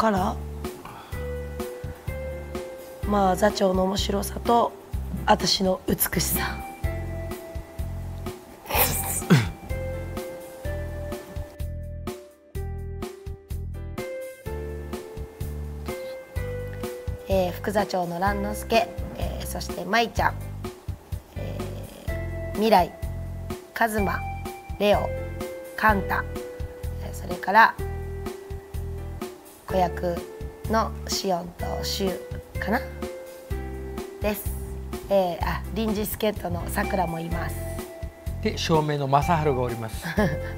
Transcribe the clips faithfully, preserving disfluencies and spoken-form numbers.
からまあ座長の面白さと私の美しさ。えー、副座長の蘭之助、えー、そして舞ちゃん、えー、未来、カズマ、レオ、カンタ、それから子役のシオンとシュウかなです。えー、あ、臨時助っ人のさくらもいます。 で、照明の正治がおります。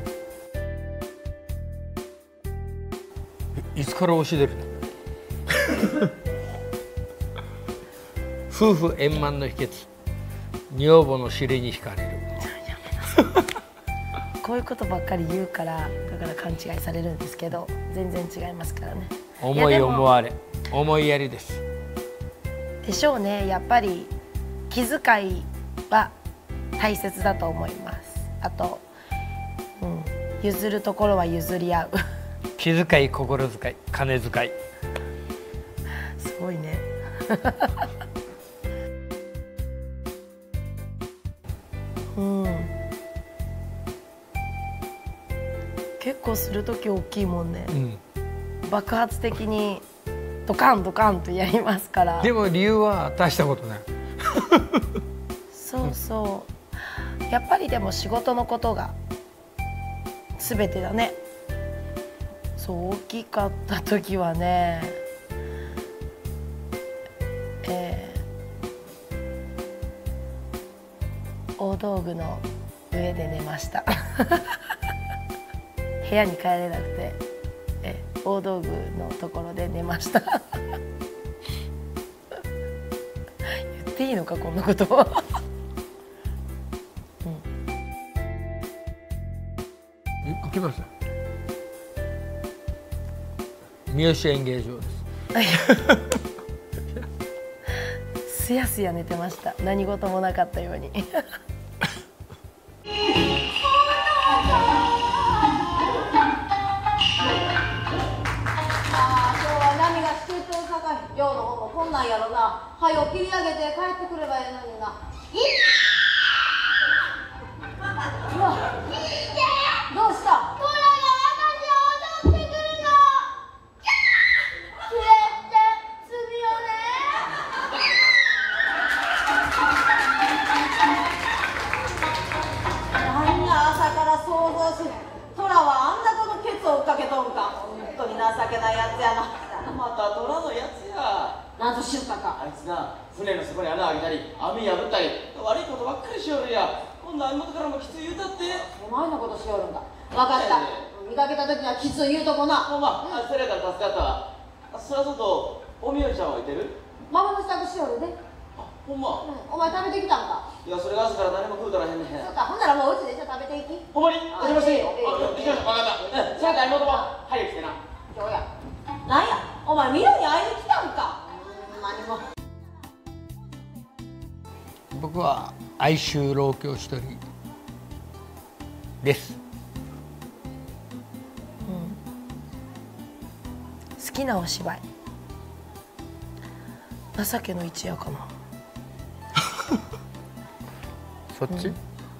いつから推し出るの？夫婦円満の秘訣、女房の尻に惹かれる。 こういうことばっかり言うからだから勘違いされるんですけど、全然違いますからね。 思い思われ、思いやりです。 でしょうね。やっぱり気遣いは大切だと思います。あと、うん、譲るところは譲り合う。 気遣い、心遣い、金遣い。 すごいね。うん。結構する時大きいもんね。うん、爆発的にドカンドカンとやりますから。 でも理由は大したことない。 そうそう。やっぱりでも仕事のことが全てだね。そう大きかった時はね、えー、大道具の上で寝ました。部屋に帰れなくて、え大道具のところで寝ました。言っていいのかこんなこと。うん、 行きました。三好演芸場です。 すやすや寝てました。何事もなかったように。 寮の方もこんなんやろな。はよ切り上げて帰ってくればいいのにな。いっうわ、どうした？トラが私を襲ってくるの。キレって罪よね。何や朝から想像し。トラはあんなことケツを追っかけとんか。本当に情けないやつやな。 またトラのやつや。 なんとしゅうかか。 あいつな、船の底に穴開けたり網破ったり悪いことばっかりしよるや。今度は妹からもきつい言うたって。 お前のことしよるんだ。分かった。見かけた時にはきつい言うとこな。 ほんま、あ、それやったら助かったわ。そらそうと、おみよちゃんはいてる？ ママの支度しよるで。 あ、ほんま、 うん、お前食べてきたんか？ いや、それが朝から誰も食うとらへんねん。 そうか、ほんならもううちでじゃあ食べていき。 ほんまに？お邪魔していいよ。あ、行きましょう。分かった。うん、それやったら妹も早く来てな。 今日や。なんや、お前ミロに会いに来たんか。うん、何も。 僕は哀愁老郷一人です。 うん、好きなお芝居情けの一夜かな。 そっち、うん、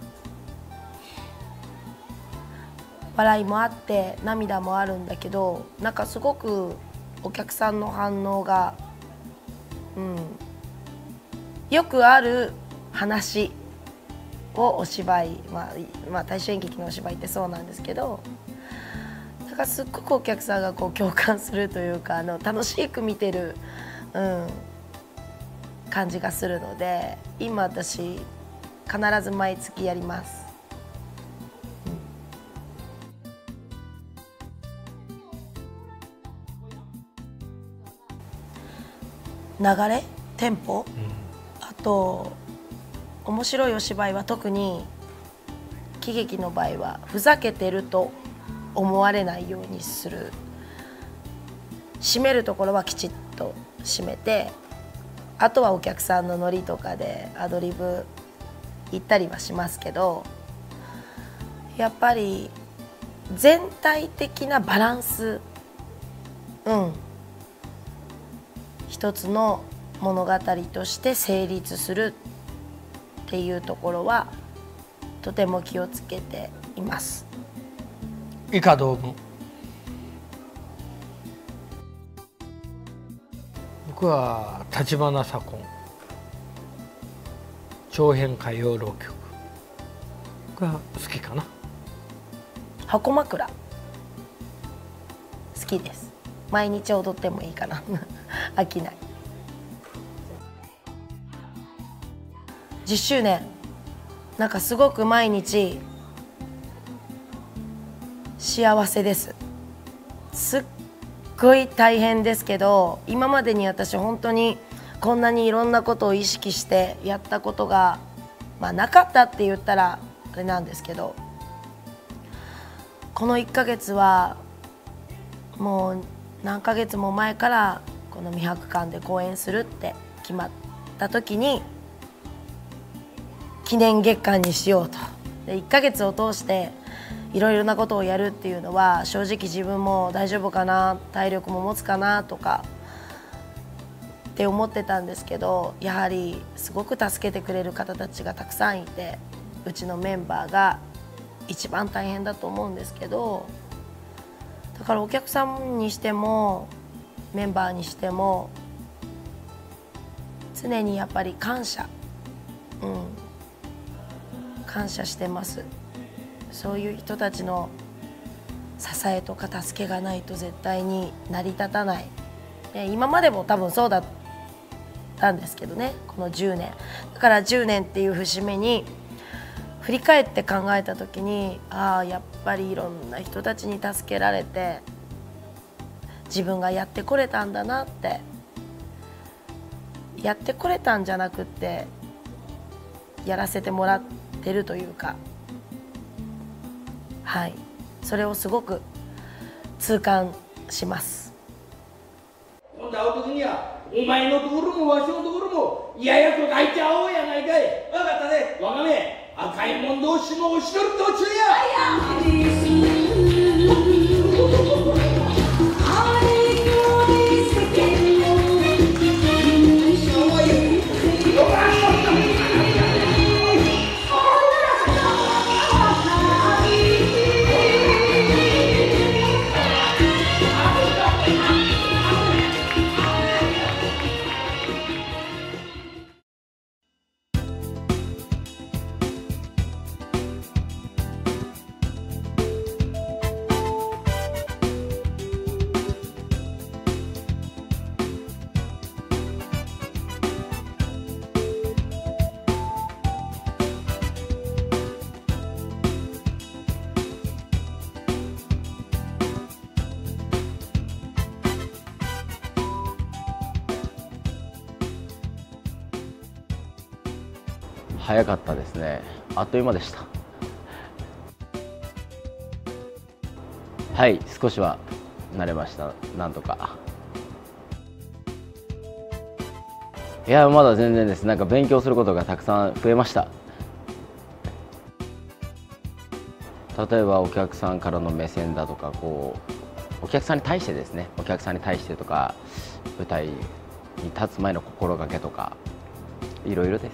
笑いもあって涙もあるんだけど、なんかすごくお客さんの反応が、うん、よくある話をお芝居、まあ、まあ大衆演劇のお芝居ってそうなんですけど、だからすっごくお客さんがこう共感するというか、あの楽しく見てる、うん、感じがするので、今私必ず毎月やります。うん、流れ、テンポ、うん、あと面白いお芝居は特に喜劇の場合はふざけてると思われないようにする。締めるところはきちっと締めて、あとはお客さんのノリとかでアドリブ言ったりはしますけど、やっぱり全体的なバランス、うん、 一つの物語として成立するっていうところはとても気をつけています。 以下同文。僕は立花左近長編歌謡浪曲が好きかな。 箱枕好きです。毎日踊ってもいいかな飽きない。じゅっしゅうねん、なんかすごく毎日幸せです。すっごい大変ですけど、今までに私本当にこんなにいろんなことを意識してやったことが、まあ、なかったって言ったらあれなんですけど、このいっかげつはもう何ヶ月も前からこの未白館で公演するって決まった時に記念月間にしようと。でいっかげつを通していろいろなことをやるっていうのは正直自分も大丈夫かな、体力も持つかなとかって思ってたんですけど、やはりすごく助けてくれる方たちがたくさんいて、うちのメンバーが一番大変だと思うんですけど、だからお客さんにしてもメンバーにしても常にやっぱり感謝、うん、感謝してます。そういう人たちの支えとか助けがないと絶対に成り立たない。で今までも多分そうだったんですけどね、このじゅうねんだからじゅうねんっていう節目に振り返って考えた時に、ああやっぱりいろんな人たちに助けられて自分がやってこれたんだなって、やってこれたんじゃなくってやらせてもらってるというか、はい、それをすごく痛感します。 今度会う時にはお前のところもわしのところもややと書いて会おうやないかい。分かったね。わがめ赤いもん同士のおしどり途中や。 早かったですね。あっという間でした。はい、少しは慣れました。なんとか。いや、まだ全然です。なんか勉強することがたくさん増えました。例えばお客さんからの目線だとか、こうお客さんに対してですね、お客さんに対してとか、舞台に立つ前の心がけとか、いろいろです。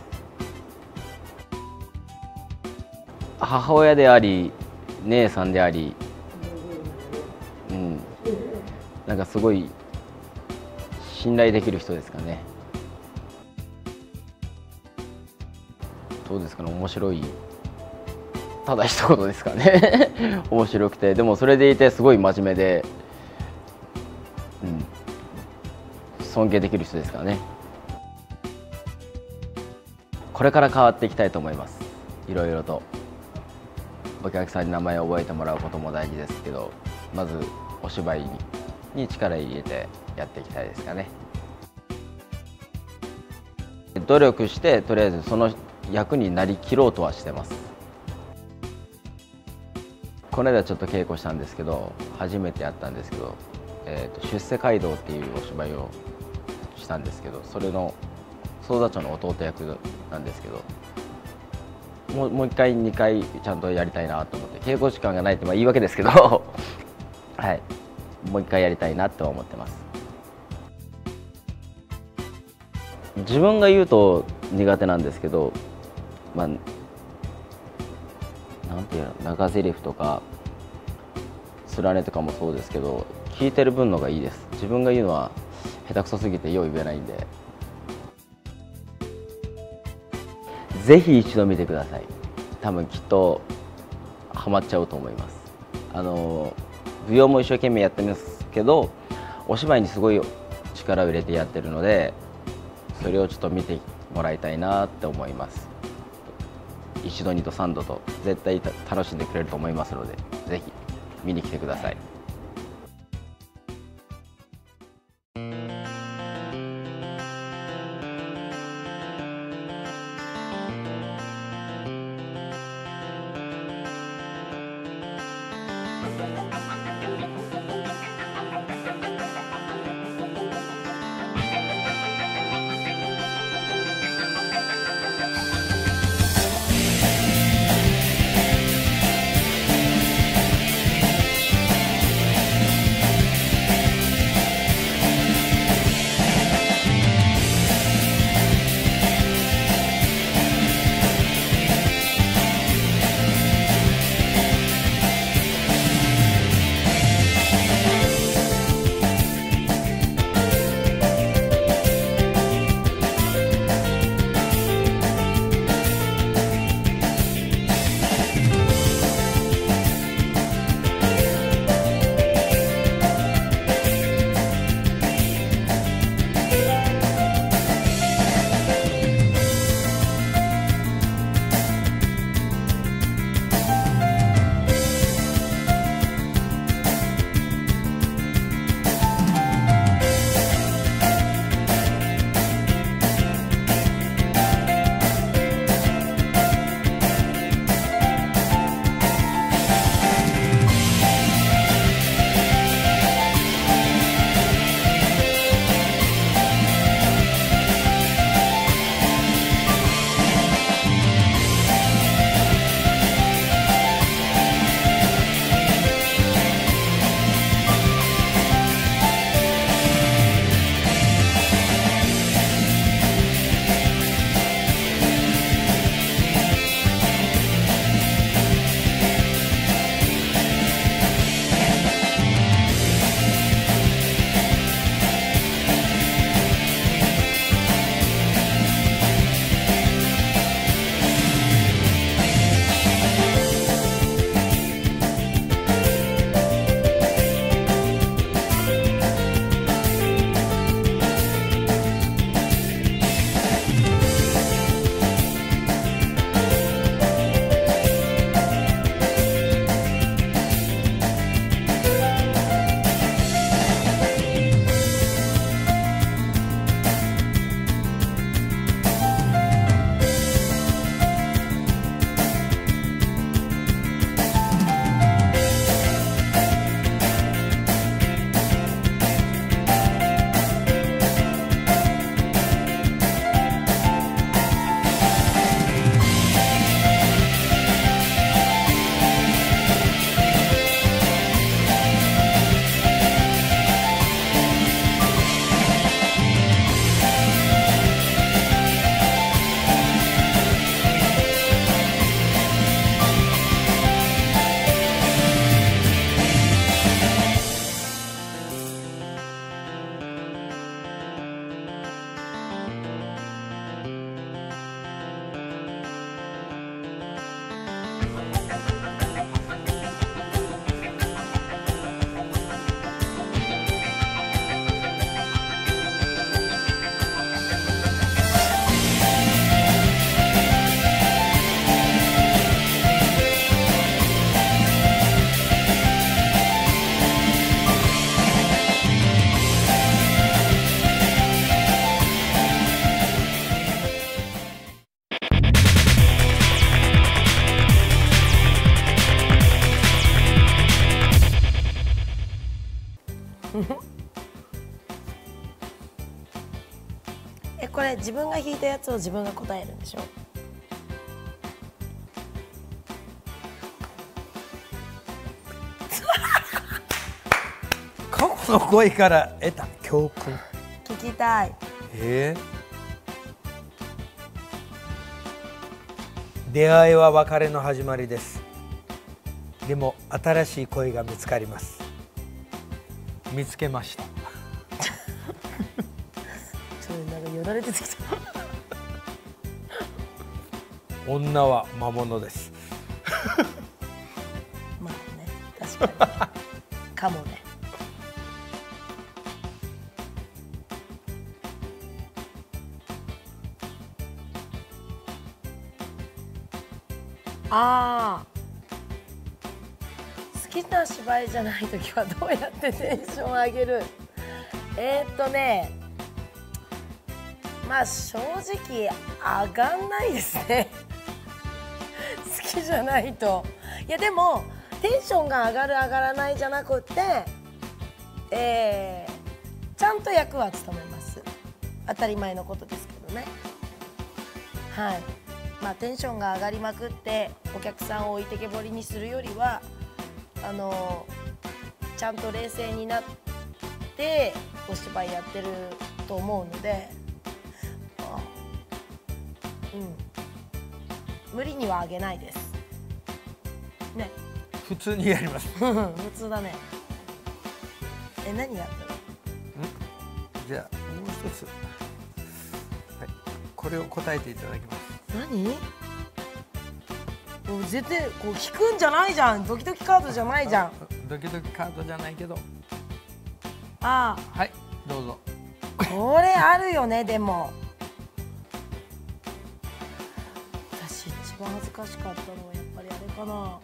母親であり姉さんであり、うん、なんかすごい信頼できる人ですかね。どうですかね、面白い、ただ一言ですかね面白くて、でもそれでいてすごい真面目で、うん、尊敬できる人ですからね。これから変わっていきたいと思います。いろいろとお客さんに名前を覚えてもらうことも大事ですけど、まずお芝居に力入れてやっていきたいですかね。努力してとりあえずその役になりきろうとはしてます。この間ちょっと稽古したんですけど、初めてやったんですけど、えーと出世街道っていうお芝居をしたんですけど、それの総座長の弟役なんですけど、もうもういっかいにかいちゃんとやりたいなと思って、稽古時間がないってまあ言い訳ですけどはい、もういっかいやりたいなとは思ってます。 自分が言うと苦手なんですけど、まあなんていうの、長台詞とかスラネとかもそうですけど、聞いてる分のがいいです。自分が言うのは下手くそすぎてよう言えないんで、ぜひ一度見てください。多分きっとハマっちゃうと思います。あの舞踊も一生懸命やってますけど、お芝居にすごい力を入れてやってるので、それをちょっと見てもらいたいなって思います。一度二度三度と絶対楽しんでくれると思いますので、ぜひ見に来てください。 え、これ自分が弾いたやつを自分が答えるんでしょ？ 過去の声から得た教訓。 聞きたい。 え出会いは別れの始まりです。でも新しい恋が見つかります。見つけました。 ちょっとなんかよだれ出てきた。 女は魔物です。 まあね、確かにかもね。ああ、好きな芝居じゃない時はどうやってテンション上げる？えー、っとね、まあ正直上がんないですね。好きじゃないと。いやでもテンションが上がる上がらないじゃなくて、えー、ちゃんと役は務めます。当たり前のことですけどね。はい。まあテンションが上がりまくってお客さんを置いてけぼりにするよりは、あのちゃんと冷静になってお芝居やってると思うので、あ、うん、無理には上げないですね。 普通にやります。 普通だね。え、何やったの？ じゃあもう一つ、はい、これを答えていただきます。 何？もう絶対こう引くんじゃないじゃん。ドキドキカードじゃないじゃん。 ドキドキカードじゃないけど。 ああ、はい、どうぞ。 これあるよね。でも私一番恥ずかしかったのはやっぱりあれかな。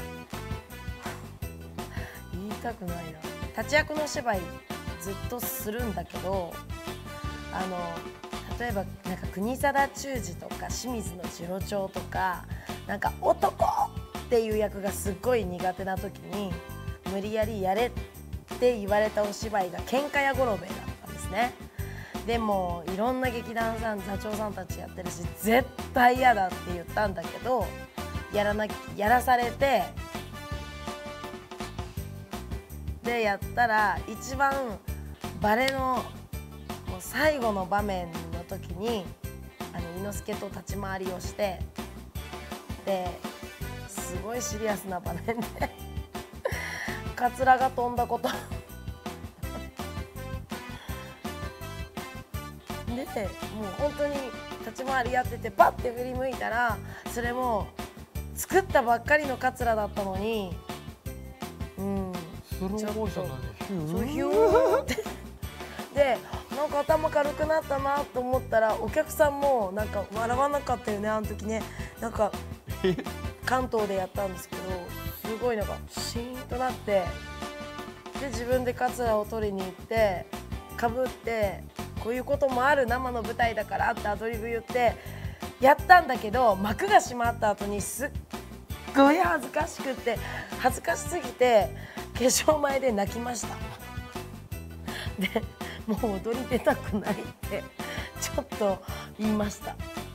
言いたくないな。立ち役の芝居ずっとするんだけど、あの例えばなんか国定忠治とか清水の次郎長とか、なんか男っていう役がすっごい苦手な時に無理やりやれって言われたお芝居が喧嘩屋五郎兵衛だったんですね。でもいろんな劇団さん座長さんたちやってるし絶対嫌だって言ったんだけど、やらなきやらされて、でやったら一番バレのもう最後の場面の時にあの伊之助と立ち回りをして、ですごいシリアスな場面でカツラが飛んだことで、もう本当に立ち回りやっててパッて振り向いたら、それも作ったばっかりのカツラだったのに、うん、 スローモーションなんでそうヒューってで、なんか頭軽くなったなと思ったら、お客さんもなんか笑わなかったよね、あの時ね。なんか関東でやったんですけど、すごいなんかシーンとなって、で自分でカツラを取りに行ってかぶって、こういうこともある生の舞台だからってアドリブ言ってやったんだけど、幕が閉まった後にすっごい恥ずかしくて、恥ずかしすぎて化粧前で泣きました。でもう踊り出たくないってちょっと言いました。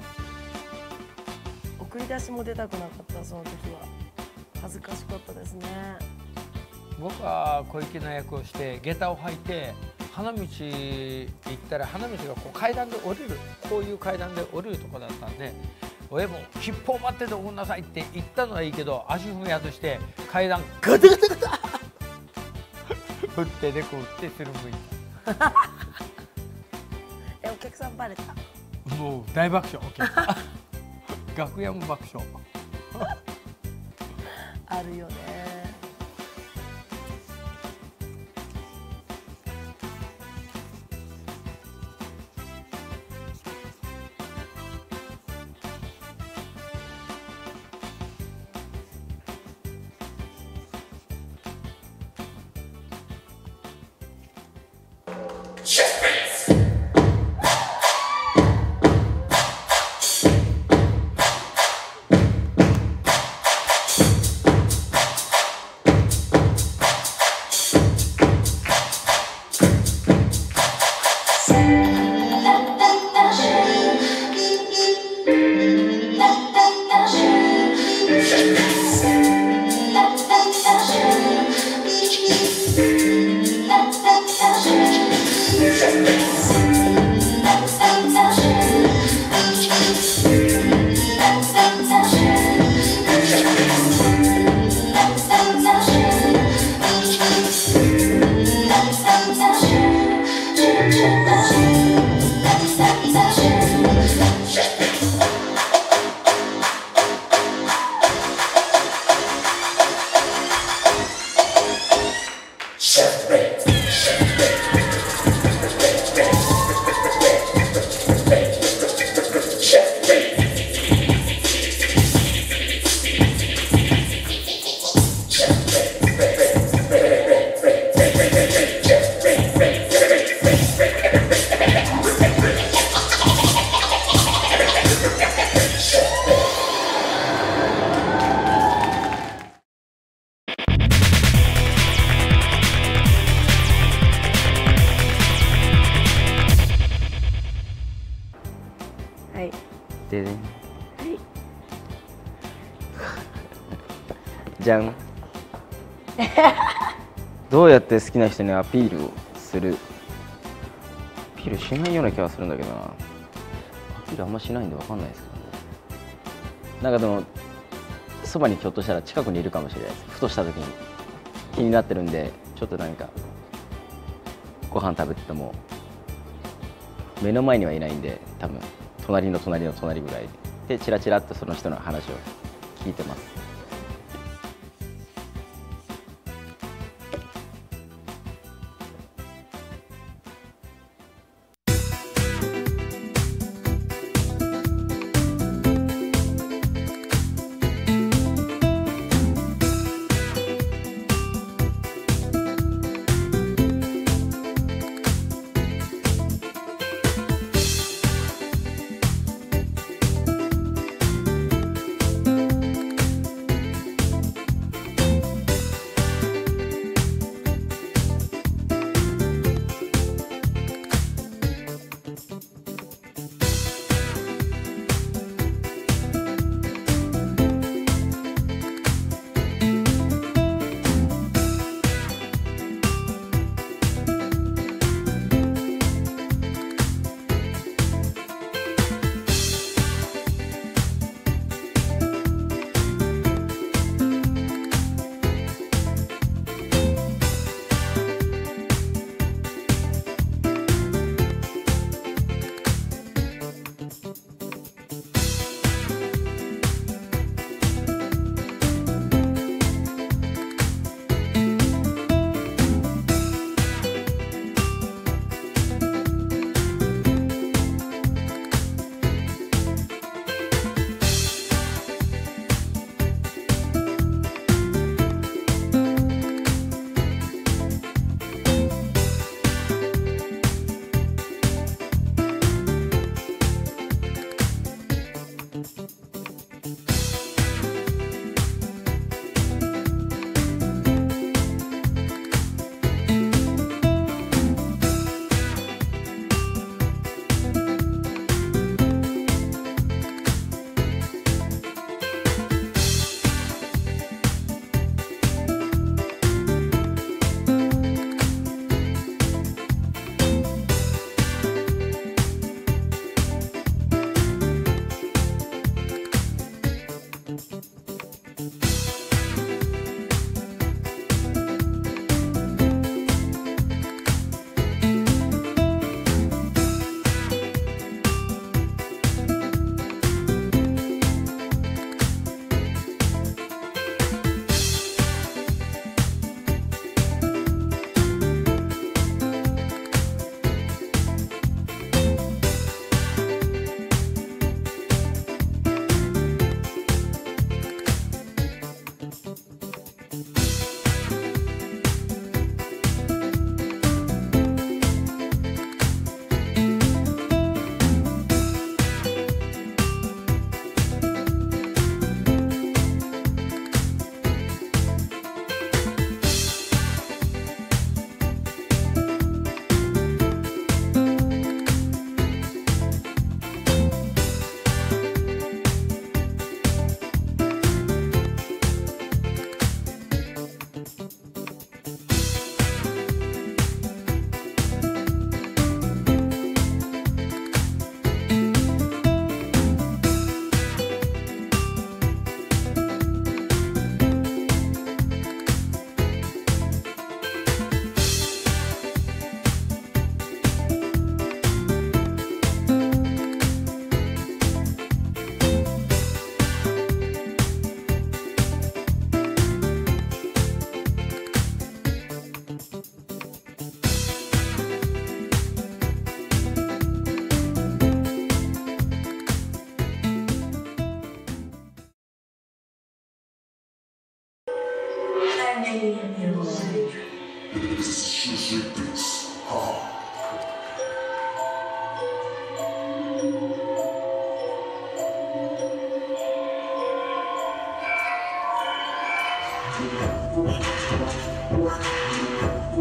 送り出しも出たくなかった、その時は。恥ずかしかったですね。 僕は小粋な役をして下駄を履いて花道行ったら、花道がこう階段で降りる、こういう階段で降りるとこだったんで、親も「吉報待ってておくんなさい」って言ったのはいいけど、足踏み外して階段ガタガタガタ振って猫打ってする向いた。 え、お客さんバレた？ もう大爆笑。お客さん楽屋も爆笑。 あるよね。 Thank you. はいでねじゃんどうやって好きな人にアピールをするアピールしないような気がするんだけどな。アピールあんましないんで分かんないですけどね。なんかでもそばにひょっとしたら近くにいるかもしれないです。ふとした時に気になってるんで、ちょっとなんかご飯食べてても目の前にはいないんで、多分隣の隣の隣ぐらいでチラチラっとその人の話を聞いてます。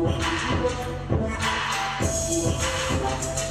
「